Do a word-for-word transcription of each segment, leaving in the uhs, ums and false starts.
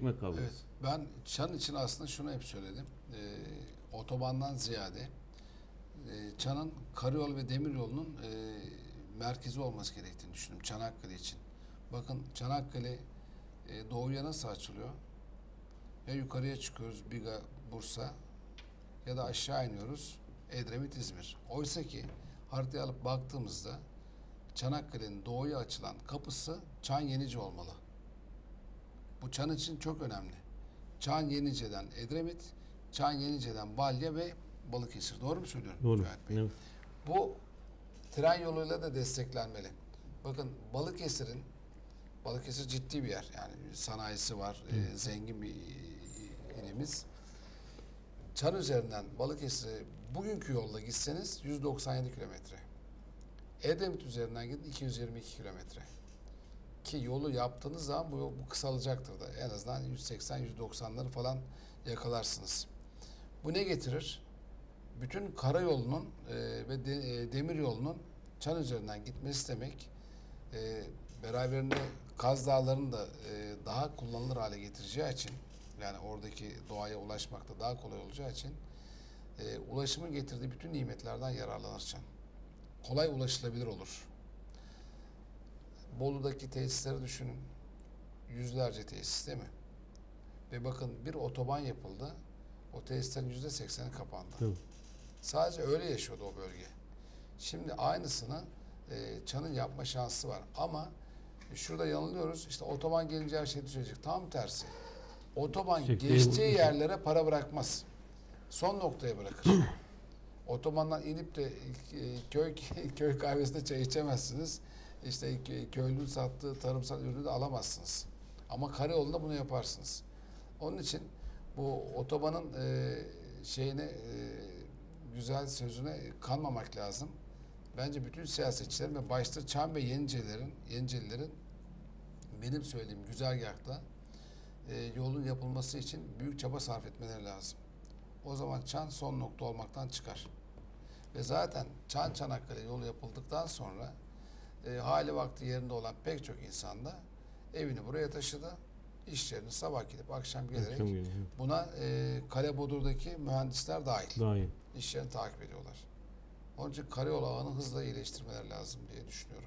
ekmek kavgası. Evet, ben Çan için aslında şunu hep söyledim. Ee, otobandan ziyade e, Çan'ın karayol ve demiryolunun e, merkezi olması gerektiğini düşünüyorum Çanakkale için. Bakın Çanakkale e, doğuya nasıl açılıyor? Ya yukarıya çıkıyoruz Biga, Bursa ya da aşağı iniyoruz Edremit, İzmir. Oysa ki haritaya alıp baktığımızda Çanakkale'nin doğuya açılan kapısı Çan Yenice olmalı. Bu Çan için çok önemli. Çan Yenice'den Edremit, Çan Yenice'den Balya ve Balıkesir. Doğru mu söylüyorum? Doğru. Cahit Bey? Evet. Bu tren yoluyla da desteklenmeli. Bakın Balıkesir'in Balıkesir ciddi bir yer. Yani sanayisi var, e, zengin bir e, ilimiz. Çan üzerinden Balıkesir'e bugünkü yolla gitseniz yüz doksan yedi kilometre. Edremit üzerinden gidin iki yüz yirmi iki kilometre. Ki yolu yaptığınız zaman bu yol bu kısalacaktır da en azından yüz seksen yüz doksanları falan yakalarsınız. Bu ne getirir? Bütün karayolunun e, ve de, e, demir yolunun Çan üzerinden gitmesi demek e, beraberinde Kaz Dağları'nı da e, daha kullanılır hale getireceği için, yani oradaki doğaya ulaşmakta daha kolay olacağı için e, ulaşımın getirdiği bütün nimetlerden yararlanır Çan. Kolay ulaşılabilir olur. Bolu'daki tesisleri düşünün. Yüzlerce tesis değil mi? Ve bakın bir otoban yapıldı. O tesislerin yüzde sekseni kapandı. Tabii. Sadece öyle yaşıyordu o bölge. Şimdi aynısını e, Çan'ın yapma şansı var. Ama şurada yanılıyoruz. İşte otoban gelince her şey düzelecek. Tam tersi. Otoban Sekteye geçtiği vurmuş. yerlere para bırakmaz. Son noktaya bırakır. Otobandan inip de e, köy köy kahvesinde çay içemezsiniz. İşte kö- köylünün sattığı tarımsal ürünü de alamazsınız. Ama karayolunda bunu yaparsınız. Onun için bu otobanın e, şeyine e, güzel sözüne kanmamak lazım. Bence bütün siyasetçilerin ve başta Çam ve Yenicelerin, Yenicelilerin benim söylediğim güzergahta e, yolun yapılması için büyük çaba sarf etmeleri lazım. O zaman Çan son nokta olmaktan çıkar. Ve zaten Çan Çanakkale yolu yapıldıktan sonra e, hali vakti yerinde olan pek çok insan da evini buraya taşıdı. İşlerini sabah gidip akşam gelerek Akşam geliyor. buna e, Kale Bodur'daki mühendisler dahil Daha iyi. işlerini takip ediyorlar. Onun için karayol ağını hızla iyileştirmeler lazım diye düşünüyorum.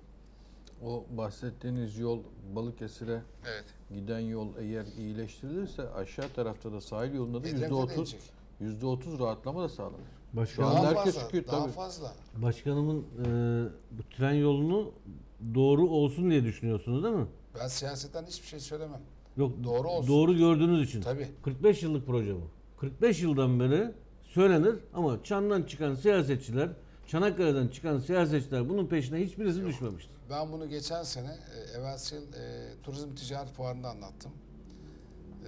O bahsettiğiniz yol Balıkesir'e Evet. giden yol eğer iyileştirilirse aşağı tarafta da sahil yolunda da yüzde Edremit'e de otuz inecek. yüzde otuz rahatlama da sağlanır. Başka Şu anda Daha herkes fazla, çıkıyor daha tabii. fazla. Başkanımın e, bu tren yolunu doğru olsun diye düşünüyorsunuz değil mi? Ben siyasetten hiçbir şey söylemem. Yok, Doğru olsun. Doğru gördüğünüz için. Tabii. kırk beş yıllık proje bu. kırk beş yıldan beri söylenir ama Çan'dan çıkan siyasetçiler, Çanakkale'den çıkan siyasetçiler bunun peşine hiçbirisi Yok. düşmemiştir. Ben bunu geçen sene e, evvelsi yıl e, Turizm Ticaret Fuarı'nda anlattım. E,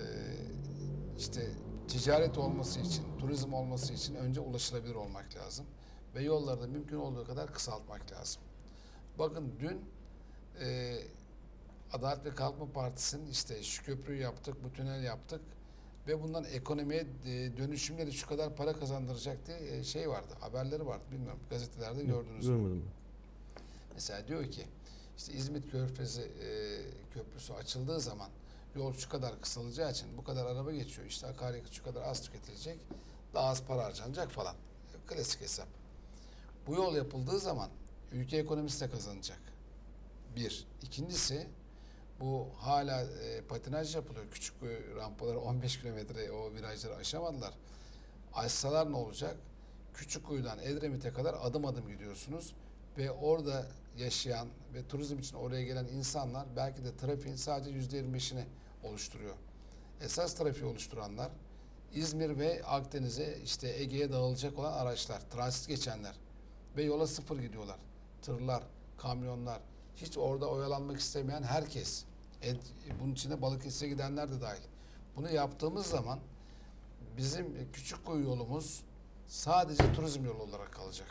işte ticaret olması için, turizm olması için önce ulaşılabilir olmak lazım. Ve yolları da mümkün olduğu kadar kısaltmak lazım. Bakın dün e, Adalet ve Kalkınma Partisi'nin işte şu köprüyü yaptık, bu tünel yaptık ve bundan ekonomiye e, dönüşümle de şu kadar para kazandıracak diye e, şey vardı, haberleri vardı. Bilmiyorum gazetelerde gördünüz mü? Görmedim. Mesela diyor ki işte İzmit Körfezi e, köprüsü açıldığı zaman yol şu kadar kısalacağı için bu kadar araba geçiyor. İşte akaryakıt şu kadar az tüketilecek. Daha az para harcanacak falan. Klasik hesap. Bu yol yapıldığı zaman ülke ekonomisi de kazanacak. Bir. İkincisi bu hala e, patinaj yapılıyor. Küçük e, rampaları on beş kilometre o virajları aşamadılar. Aşsalar ne olacak? Küçükkuyu'dan Edremit'e kadar adım adım gidiyorsunuz ve orada yaşayan ve turizm için oraya gelen insanlar belki de trafiğin sadece yüzde yirmi beşini oluşturuyor. Esas trafiği oluşturanlar İzmir ve Akdeniz'e işte Ege'ye dağılacak olan araçlar, transit geçenler ve yola sıfır gidiyorlar. Tırlar, kamyonlar, hiç orada oyalanmak istemeyen herkes. Ed, bunun içine Balıkesir'e gidenler de dahil. Bunu yaptığımız zaman bizim Küçükkuyu yolumuz sadece turizm yolu olarak kalacak.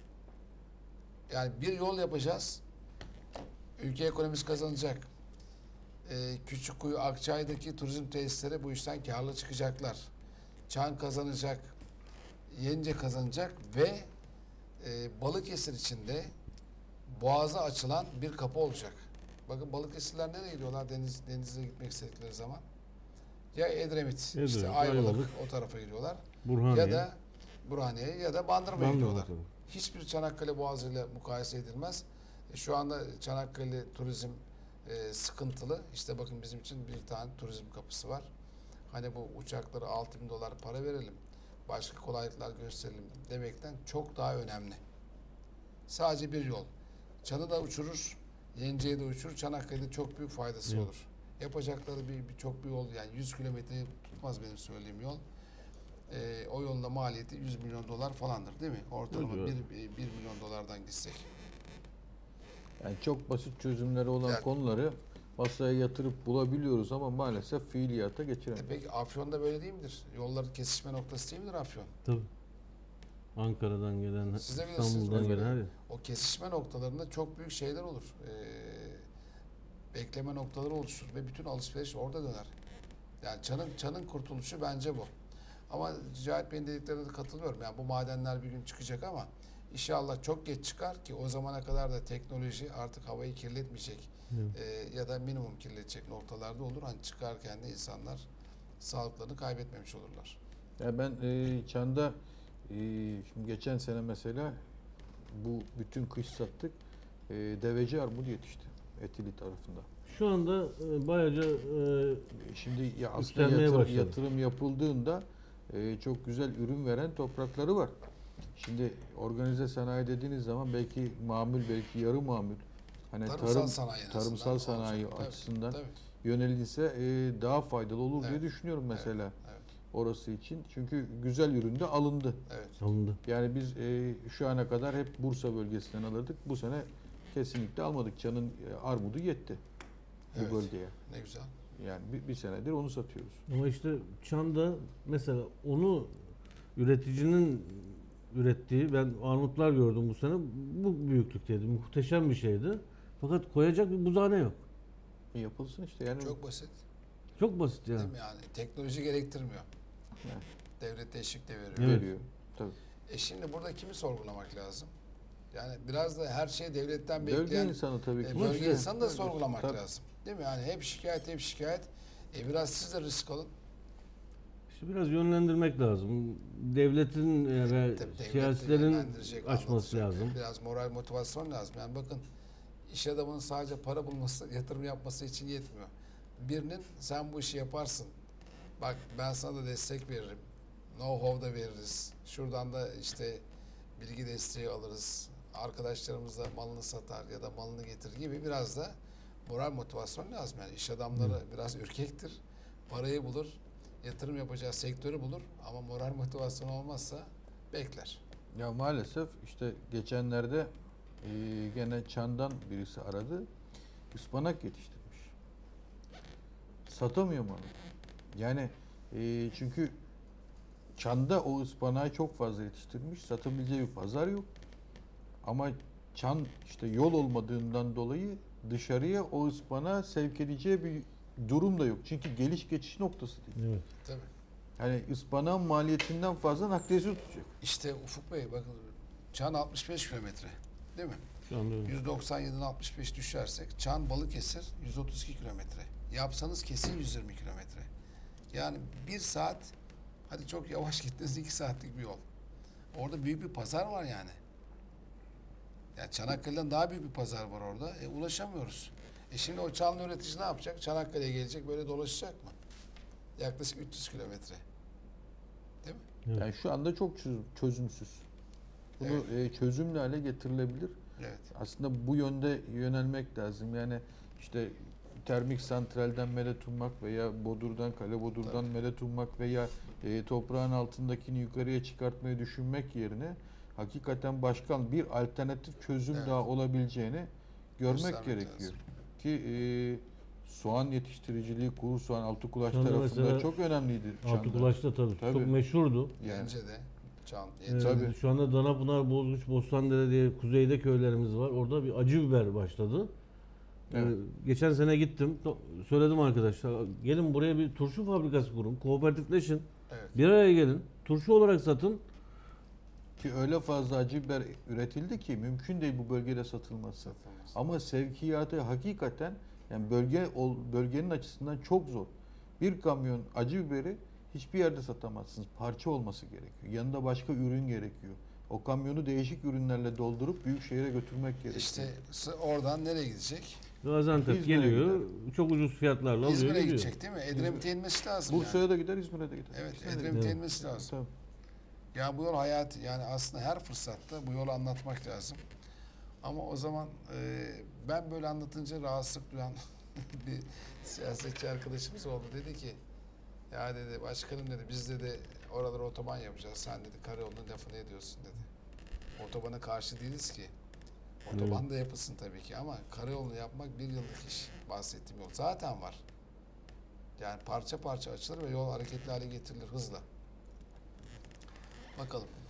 Yani bir yol yapacağız. Ülke ekonomisi kazanacak. Ee, Küçükkuyu, Akçay'daki turizm tesisleri bu işten karlı çıkacaklar. Çan kazanacak. Yenice kazanacak ve e, Balıkesir içinde Boğaz'a açılan bir kapı olacak. Bakın Balıkesirliler nereye gidiyorlar deniz, denize gitmek istedikleri zaman? Ya Edremit, Edremit, işte Ayvalık, Ayvalık. o tarafa gidiyorlar. Burhaniye. Ya da Burhaniye ya da Bandırma'ya Bandırma gidiyorlar. tarafı. Hiçbir Çanakkale Boğazı ile mukayese edilmez. E, Şu anda Çanakkale turizm e, sıkıntılı. İşte bakın bizim için bir tane turizm kapısı var. Hani bu uçaklara altı bin dolar para verelim, başka kolaylıklar gösterelim demekten çok daha önemli. Sadece bir yol. Çan'ı da uçurur, Yenice'yi de uçurur. Çanakkale'de çok büyük faydası Evet. olur. Yapacakları bir, bir çok bir yol, yani yüz kilometre tutmaz benim söylediğim yol. Ee, o yolun da maliyeti yüz milyon dolar falandır değil mi? Ortalama Evet. bir, bir milyon dolardan gitsek. Yani çok basit çözümleri olan Yani- konuları masaya yatırıp bulabiliyoruz ama maalesef fiiliyata E geçiremiyoruz. peki Afyon'da böyle değil midir? Yolların kesişme noktası değil midir Afyon? Tabii. Ankara'dan gelen, Siz de bilirsiniz İstanbul'dan böyle. gelen her yer. O kesişme noktalarında çok büyük şeyler olur. Ee, bekleme noktaları oluşur ve bütün alışveriş orada döner. Yani çanın çanın kurtuluşu bence bu. Ama Cahit Bey'in dediklerine de katılıyorum. Yani bu madenler bir gün çıkacak ama inşallah çok geç çıkar ki o zamana kadar da teknoloji artık havayı kirletmeyecek Evet. e, ya da minimum kirletecek noktalarda olur. Hani çıkarken de insanlar sağlıklarını kaybetmemiş olurlar. Ya ben e, Çan'da e, şimdi geçen sene mesela bu bütün kış sattık. E, deveci armut yetişti Etili tarafında. Şu anda e, bayaca e, Şimdi ya aslında Yükselmeye yatır- başladı. yatırım yapıldığında e, çok güzel ürün veren toprakları var. Şimdi organize sanayi dediğiniz zaman belki mamul, belki yarı mamul, hani Tarımsal tarım sanayi en tarımsal azından sanayi olacak. Tabii, açısından tabii. yönelilse e, daha faydalı olur diye Evet, düşünüyorum mesela evet. orası için. Çünkü güzel ürün de alındı. Evet. alındı. Yani biz e, şu ana kadar hep Bursa bölgesinden alırdık. Bu sene kesinlikle almadık. Çan'ın e, armudu yetti bu Evet. bölgeye. Ne güzel. Yani bir, bir senedir onu satıyoruz. Ama işte Çam'da mesela onu üreticinin ürettiği, ben armutlar gördüm bu sene, bu büyüklükteydi. Muhteşem bir şeydi. Fakat koyacak bir buzhane yok. E, yapılsın işte yani. Çok basit. Çok basit yani. Değil mi yani? Teknoloji gerektirmiyor. Yani. Devlet teşvik de veriyor. Evet. Veriyor. Tabii. E şimdi burada kimi sorgulamak lazım? Yani biraz da her şeyi devletten Bölge bekleyen insanı tabii ki. e, bölge İşte, insanı da sorgulamak tabii. lazım. Değil mi? Yani hep şikayet hep şikayet. E biraz siz de risk alın. İşte biraz yönlendirmek lazım. Devletin e, ve Tabii devlet de siyasilerin yönlendirecek, açması anlatacak. lazım. Biraz moral motivasyon lazım. Yani bakın iş adamının sadece para bulması, yatırım yapması için yetmiyor. Birinin sen bu işi yaparsın. Bak ben sana da destek veririm. Know-how da veririz. Şuradan da işte bilgi desteği alırız. Arkadaşlarımız da malını satar ya da malını getirir gibi biraz da moral motivasyon lazım. Yani iş adamları biraz ürkektir. Parayı bulur, yatırım yapacağı sektörü bulur ama moral motivasyon olmazsa bekler. Ya maalesef işte geçenlerde e, gene Çan'dan birisi aradı. Ispanak yetiştirmiş. Satamıyor malı. Yani e, çünkü Çan'da o ıspanağı çok fazla yetiştirmiş. Satabileceği bir pazar yok. Ama Çan işte yol olmadığından dolayı dışarıya o ıspanağı sevk edeceği bir durum da yok. Çünkü geliş geçiş noktası değil. Evet. Tabii. Yani ıspanağın maliyetinden fazla nakliyesi tutacak. İşte Ufuk Bey bakın Çan altmış beş kilometre değil mi? Şu anda öyle. yüz doksan yediden altmış beş düşersek Çan Balıkesir yüz otuz iki kilometre. Yapsanız kesin yüz yirmi kilometre. Yani bir saat, hadi çok yavaş gittiniz iki saatlik bir yol. Orada büyük bir pazar var yani. Yani Çanakkale'den daha büyük bir pazar var orada. E, ulaşamıyoruz. E şimdi o Çanlı üretici ne yapacak? Çanakkale'ye gelecek böyle dolaşacak mı? Yaklaşık üç yüz kilometre. Değil mi? Evet. Yani şu anda çok çözüm- çözümsüz. Bunu e, çözümlü hale getirilebilir. Evet. Aslında bu yönde yönelmek lazım. Yani işte termik santralden medet ummak veya bodurdan, kale bodurdan Tabii. medet ummak veya e, toprağın altındakini yukarıya çıkartmayı düşünmek yerine hakikaten başkan bir alternatif çözüm Evet. daha olabileceğini görmek Göstermek gerekiyor. lazım. Ki e, soğan yetiştiriciliği, kuru soğan, Altıkulaş Şu anda tarafında mesela çok önemliydi. Çan'da. Altıkulaş'ta tabii, Tabii. çok meşhurdu. Yani. Yence'de Çan. Ee, Yence. Tabii. Şu anda Danapınar, Bozguç, Bostandere diye kuzeyde köylerimiz var. Orada bir acı biber başladı. Ee, Evet. geçen sene gittim. to- Söyledim arkadaşlar. Gelin buraya bir turşu fabrikası kurun. Kooperatifleşin. Evet. Bir araya gelin. Turşu olarak satın. Ki öyle fazla acı biber üretildi ki mümkün değil bu bölgede satılması. Satılmaz. Ama sevkiyatı hakikaten yani bölge ol- bölgenin açısından çok zor. Bir kamyon acı biberi hiçbir yerde satamazsınız. Parça olması gerekiyor. Yanında başka ürün gerekiyor. O kamyonu değişik ürünlerle doldurup büyük şehire götürmek gerekiyor. İşte s- oradan nereye gidecek? Gaziantep İzmir'e geliyor, çok ucuz fiyatlarla alıyor İzmir'e gidiyor. gidecek değil mi? Edremit'e inmesi lazım Bursa'ya yani. da gider, İzmir'e de gider. Evet, İkisine de Edremit'e Evet. inmesi lazım. Tabii. Ya bu yol hayat, yani aslında her fırsatta bu yolu anlatmak lazım. Ama o zaman e, ben böyle anlatınca rahatsızlık duyan bir siyasetçi arkadaşımız oldu. Dedi ki, ya dedi başkanım dedi, biz dedi oralara otoban yapacağız. Sen dedi karayolunun lafını ediyorsun dedi. Otobana karşı değiliz ki. Otoban da yapılsın tabii ki ama karayolunu yapmak bir yıllık iş. Bahsettiğim yol zaten var. Yani parça parça açılır ve yol hareketli hale getirilir hızla. Bakalım.